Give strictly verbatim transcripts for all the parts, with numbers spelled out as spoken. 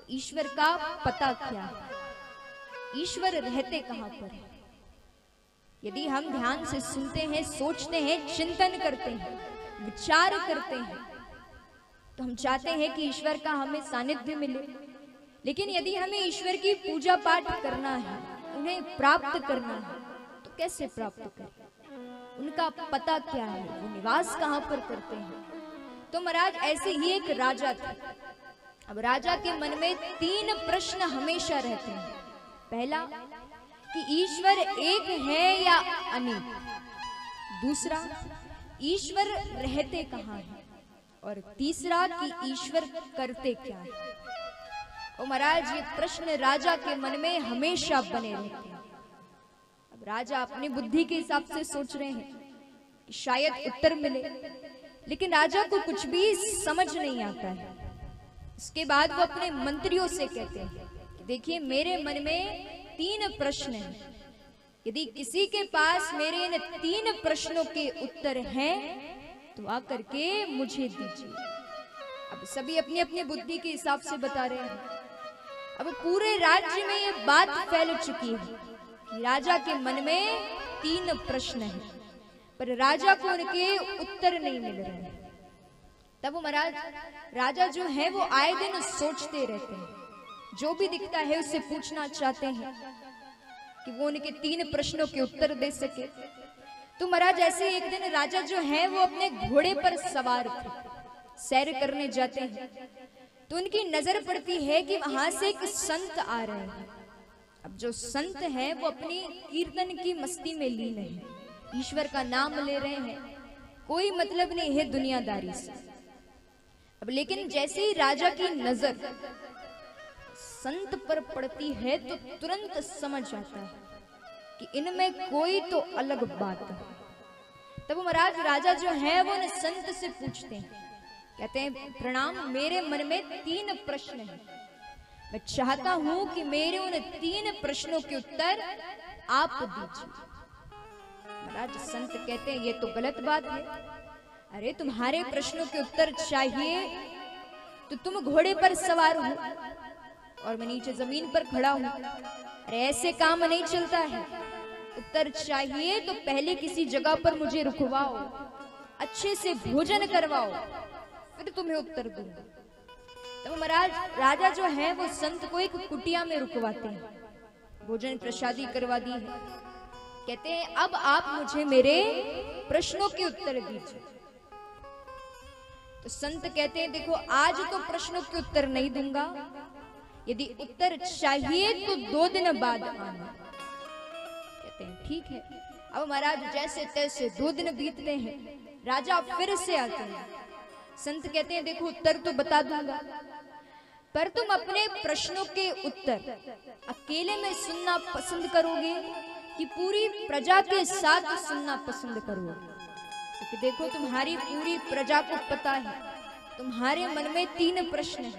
ईश्वर का पता क्या है, ईश्वर रहते कहां पर है। यदि हम ध्यान से सुनते हैं, सोचते हैं, चिंतन करते हैं, विचार करते हैं, तो हम चाहते हैं कि ईश्वर का हमें सानिध्य मिले। लेकिन यदि हमें ईश्वर की पूजा पाठ करना है, उन्हें प्राप्त करना है, तो कैसे प्राप्त करें, उनका पता क्या है, वो निवास कहां पर करते हैं। तो महाराज ऐसे ही एक राजा था। अब राजा के मन में तीन प्रश्न हमेशा रहते हैं। पहला कि ईश्वर एक है या अनेक, दूसरा ईश्वर रहते कहां है, और तीसरा कि ईश्वर करते क्या है। और महाराज ये प्रश्न राजा के मन में हमेशा बने रहते हैं। अब राजा अपनी बुद्धि के हिसाब से सोच रहे हैं कि शायद उत्तर मिले, लेकिन राजा को कुछ भी समझ नहीं आता है। इसके बाद वो अपने मंत्रियों से कहते हैं कि देखिए मेरे मन में तीन प्रश्न हैं, यदि किसी के पास मेरे इन तीन प्रश्नों के उत्तर हैं तो आकर के मुझे दीजिए। अब सभी अपनी अपनी बुद्धि के हिसाब से बता रहे हैं। अब पूरे राज्य में ये बात फैल चुकी है कि राजा के मन में तीन प्रश्न हैं, पर राजा को उनके उत्तर नहीं मिल रहे हैं। तब वो महाराज राजा जो है वो आए दिन सोचते रहते हैं, जो भी दिखता है उससे पूछना चाहते हैं कि वो उनके तीन प्रश्नों के उत्तर दे सके। तो महाराज ऐसे एक दिन राजा जो है वो अपने घोड़े पर सवार थे, सैर करने जाते हैं, तो उनकी नजर पड़ती है कि वहां से एक संत आ रहे हैं। अब जो संत है वो अपनी कीर्तन की मस्ती में लीन है, ईश्वर का नाम ले रहे हैं, कोई मतलब नहीं है दुनियादारी से। अब लेकिन जैसे ही राजा की नजर संत पर पड़ती है तो तुरंत समझ आता है कि इनमें कोई तो अलग बात है। तब महाराज राजा जो है वो न संत से पूछते हैं, कहते हैं प्रणाम, मेरे मन में तीन प्रश्न हैं, मैं चाहता हूं कि मेरे उन तीन प्रश्नों के उत्तर आप दीजिए। महाराज संत कहते हैं ये तो गलत बात है, अरे तुम्हारे प्रश्नों के उत्तर चाहिए तो तुम घोड़े पर सवार हो और मैं नीचे जमीन पर खड़ा हूं, अरे ऐसे काम नहीं चलता है। उत्तर चाहिए तो पहले किसी जगह पर मुझे रुकवाओ, अच्छे से भोजन करवाओ, फिर तुम्हें उत्तर दूंगा। तो महाराज राजा जो है वो संत को एक कुटिया में रुकवाते हैं, भोजन प्रसादी करवा दी है। कहते हैं अब आप मुझे मेरे प्रश्नों के उत्तर दीजिए। तो संत कहते हैं देखो आज तो प्रश्नों के उत्तर नहीं दूंगा, यदि उत्तर चाहिए तो दो दिन बाद आना। कहते हैं ठीक है। अब महाराज जैसे तैसे दो दिन बीतते हैं, राजा फिर से आते हैं। संत कहते हैं देखो उत्तर तो बता दूंगा, पर तुम अपने प्रश्नों के उत्तर अकेले में सुनना पसंद करोगे कि पूरी प्रजा के साथ सुनना पसंद करोगे? क्योंकि देखो तुम्हारी पूरी प्रजा को पता है तुम्हारे मन में तीन प्रश्न हैं।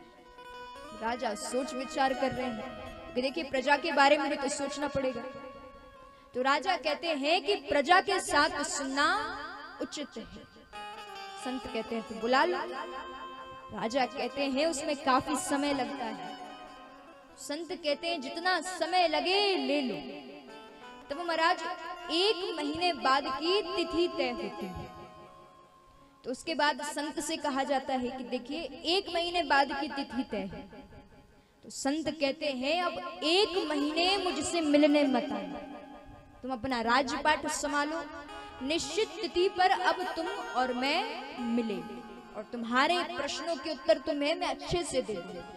राजा सोच विचार कर रहे हैं कि देखिए प्रजा के बारे में भी तो सोचना पड़ेगा। तो राजा कहते हैं कि प्रजा के साथ सुनना उचित है। संत कहते हैं तो बुला लो। राजा कहते हैं उसमें काफी समय लगता है। संत कहते हैं जितना समय लगे ले लो। तब महाराज एक महीने बाद की तिथि तय होती है। तो उसके बाद संत से कहा जाता है कि देखिए एक महीने बाद की तिथि तय है। तो संत कहते हैं अब एक महीने मुझसे मिलने मत आना, तुम अपना राजपाट संभालो, निश्चित तिथि पर अब तुम और मैं मिले और तुम्हारे प्रश्नों के उत्तर तुम्हें मैं अच्छे से दे दूंगा।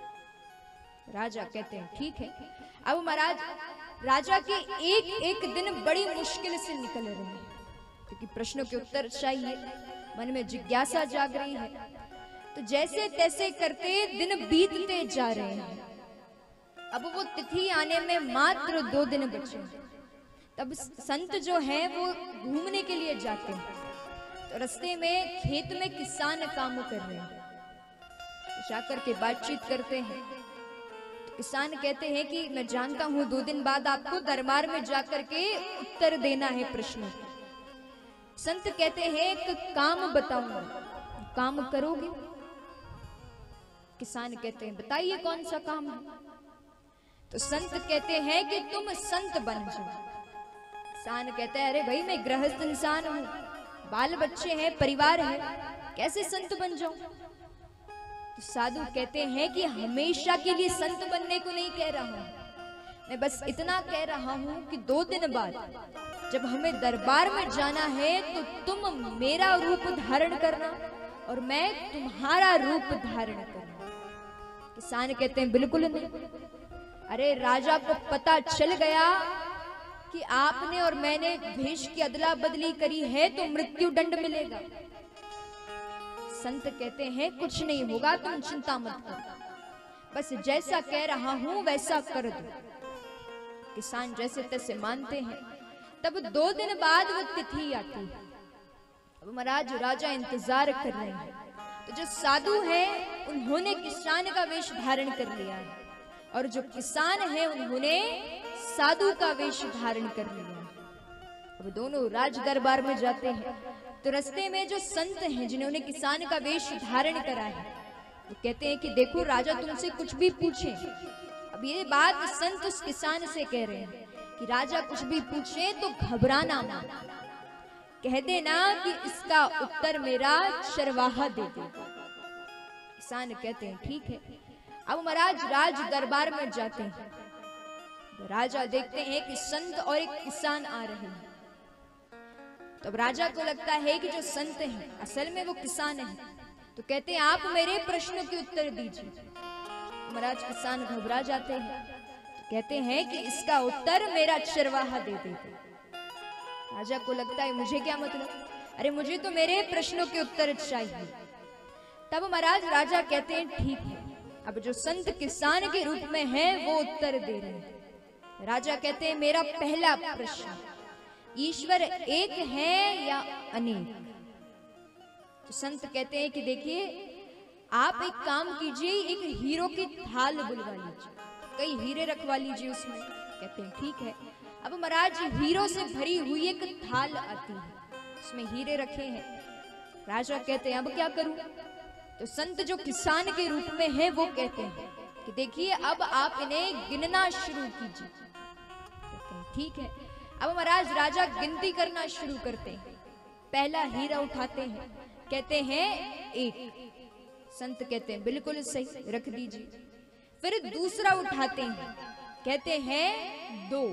राजा कहते हैं ठीक है। अब महाराज राजा के एक एक दिन बड़ी मुश्किल से निकल रहे हैं, क्योंकि प्रश्नों के उत्तर चाहिए, मन में जिज्ञासा जाग रही है। तो जैसे तैसे करते दिन बीतते जा रहे हैं। अब वो तिथि आने में मात्र दो दिन बचे। तब संत जो है वो घूमने के लिए जाते हैं। तो रास्ते में खेत में किसान काम कर रहे हैं, तो जाकर के बातचीत करते हैं। तो किसान कहते हैं कि मैं जानता हूं दो दिन बाद आपको दरबार में जाकर के उत्तर देना है प्रश्नों का। संत कहते हैं एक काम बताऊंगा, काम करोगे? किसान कहते हैं बताइए कौन सा काम है। तो संत कहते हैं कि तुम संत बन जाओ। किसान कहता है अरे भाई मैं गृहस्थ इंसान हूँ, बाल बच्चे हैं, परिवार है, कैसे संत बन जाऊं। तो साधु कहते हैं कि हमेशा के लिए संत बनने को नहीं कह रहा हूं, मैं बस इतना कह रहा हूं कि दो दिन बाद जब हमें दरबार में जाना है तो तुम मेरा रूप धारण करना और मैं तुम्हारा रूप धारण करना। किसान कहते हैं बिल्कुल नहीं। अरे राजा को पता चल गया कि आपने और मैंने भेष की अदला बदली करी है तो मृत्यु दंड मिलेगा। संत कहते हैं कुछ नहीं होगा, तुम चिंता मत करो, बस जैसा कह रहा हूं वैसा कर दो। किसान जैसे तैसे मानते हैं। तब दो दिन बाद वो तिथि आती है। अब महाराज राजा इंतजार कर रहे हैं। तो जो साधु है उन्होंने किसान का वेश धारण कर लिया है और जो किसान है उन्होंने साधु का वेश धारण कर लिया। अब दोनों राज दरबार में जाते हैं तो रास्ते में जो संत हैं जिन्होंने किसान का वेश धारण करा है वो कहते हैं कि देखो राजा तुमसे कुछ भी पूछे। अब ये बात संत उस किसान से कह रहे हैं कि राजा कुछ भी पूछे तो घबराना मत, कह देना कि इसका उत्तर मेरा चरवाहा दे दे। किसान कहते हैं ठीक है। अब महाराज राज दरबार में जाते हैं। राजा देखते हैं कि संत और एक किसान आ रहे हैं। तब राजा को लगता है कि जो संत हैं असल में वो किसान हैं। तो कहते हैं आप मेरे प्रश्न के उत्तर दीजिए। महाराज किसान घबरा जाते हैं। तो कहते हैं कि इसका उत्तर मेरा चरवाहा दे देते। राजा को लगता है मुझे क्या मतलब, अरे मुझे तो मेरे प्रश्नों के उत्तर चाहिए। तब महाराज राजा कहते हैं ठीक है। अब जो संत किसान के रूप में है वो उत्तर दे रहे हैं। राजा कहते हैं मेरा पहला प्रश्न, ईश्वर एक है या अनेक? तो संत कहते हैं कि देखिए आप एक काम कीजिए, एक हीरो की थाल बुलवा लीजिए, कई हीरे रखवा लीजिए उसमें। कहते हैं ठीक है। अब महाराज हीरो से भरी हुई एक थाल आती है, उसमें हीरे रखे हैं। राजा कहते हैं अब क्या करूं? तो संत जो किसान के रूप में है वो कहते हैं कि देखिए अब आप इन्हें गिनना शुरू कीजिए। कहते हैं ठीक है। अब महाराज राजा गिनती करना शुरू करते हैं। पहला हीरा उठाते हैं, कहते हैं एक। संत कहते हैं बिल्कुल सही, रख दीजिए। फिर दूसरा उठाते हैं, कहते हैं दो।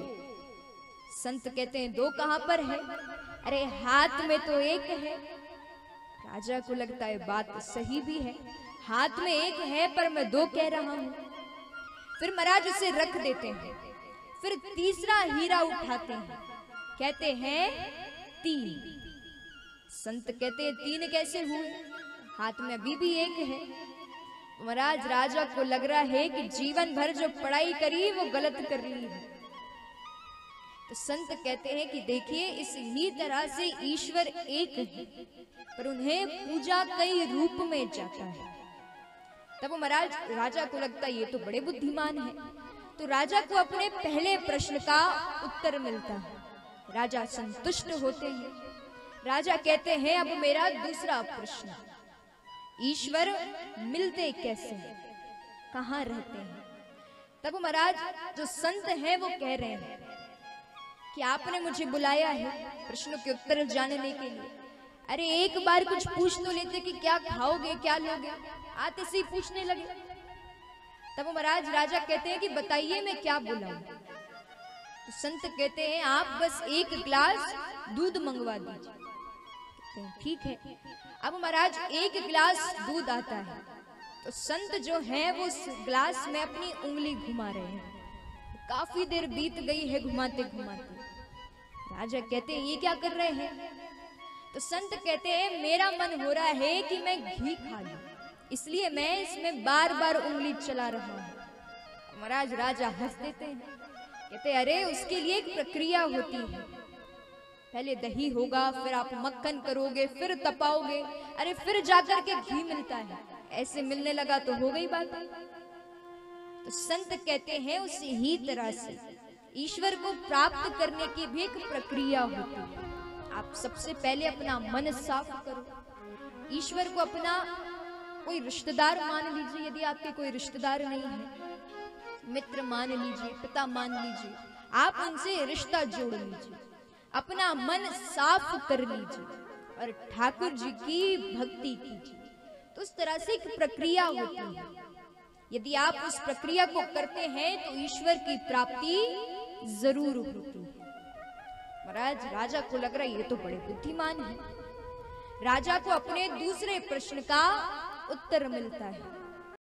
संत कहते हैं दो कहां पर है? अरे हाथ में तो एक है। राजा को लगता है बात सही भी है, हाथ में एक है पर मैं दो कह रहा हूं। फिर महाराज उसे रख देते हैं। फिर तीसरा हीरा उठाते हैं, कहते हैं तीन। संत कहते हैं तीन कैसे हुए? हाथ में अभी भी एक है। महाराज राजा को लग रहा है कि जीवन भर जो पढ़ाई करी वो गलत कर ली है। तो संत कहते हैं कि देखिए इस ही तरह से ईश्वर एक है पर उन्हें पूजा कई रूप में जाता है। तब महाराज राजा को लगता है ये तो बड़े बुद्धिमान है। तो राजा को अपने पहले प्रश्न का उत्तर मिलता है। राजा संतुष्ट होते हैं। राजा कहते हैं अब मेरा दूसरा प्रश्न, ईश्वर मिलते कैसे हैं, कहां रहते हैं? तब महाराज जो संत हैं वो कह रहे हैं कि आपने मुझे बुलाया है प्रश्नों के उत्तर जानने के लिए। अरे एक बार कुछ पूछ तो लेते कि क्या खाओगे क्या लोगे, आते से ही पूछने लगे। तब महाराज राजा कहते हैं कि बताइए मैं क्या बुलाऊं? तो संत कहते हैं आप बस एक गिलास दूध मंगवा दीजिए। कहते हैं ठीक है। अब महाराज एक गिलास दूध आता है तो संत जो है वो उस गिलास में अपनी उंगली घुमा रहे हैं। काफी देर बीत गई है घुमाते घुमाते। राजा कहते हैं ये क्या कर रहे हैं? तो संत कहते हैं मेरा मन हो रहा है कि मैं घी खा लूं, इसलिए मैं इसमें बार बार उंगली चला रहा हूं। महाराज राजा हंस देते हैं, कहते अरे उसके लिए एक प्रक्रिया होती है, पहले दही होगा, फिर आप मक्खन करोगे, फिर तपाओगे, अरे फिर जाकर के घी मिलता है। ऐसे मिलने लगा तो हो गई बात। तो संत कहते हैं उसी ही तरह से ईश्वर को प्राप्त करने की भी एक प्रक्रिया होती है। आप सबसे पहले अपना मन साफ करो, ईश्वर को अपना कोई रिश्तेदार मान लीजिए, यदि आपके कोई रिश्तेदार नहीं है, मित्र मान लीजिए, पिता मान लीजिए, आप उनसे रिश्ता जोड़ लीजिए, अपना मन साफ कर लीजिए और ठाकुर जी की भक्ति कीजिए। तो उस तरह से एक प्रक्रिया होती है, यदि आप उस प्रक्रिया को करते हैं तो ईश्वर की प्राप्ति जरूर होती है। महाराज राजा को लग रहा है ये तो बड़े बुद्धिमान है, राजा को अपने दूसरे प्रश्न का उत्तर मिलता है।